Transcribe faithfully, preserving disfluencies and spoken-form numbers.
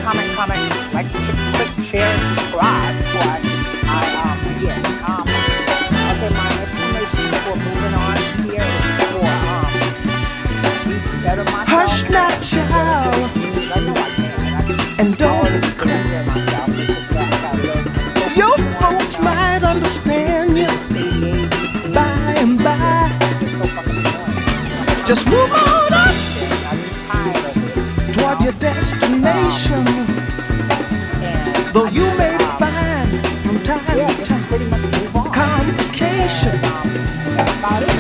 comment, comment, like, click, share, and subscribe. But I, um, yeah, um, okay, my explanation before moving on here is for, um, be better myself. Hush now, child, I know I can. I just, and don't I cry. myself. It's just that I learned. Your folks might understand you by and by. Just move on up toward your destination. Though you may find from time to time complications.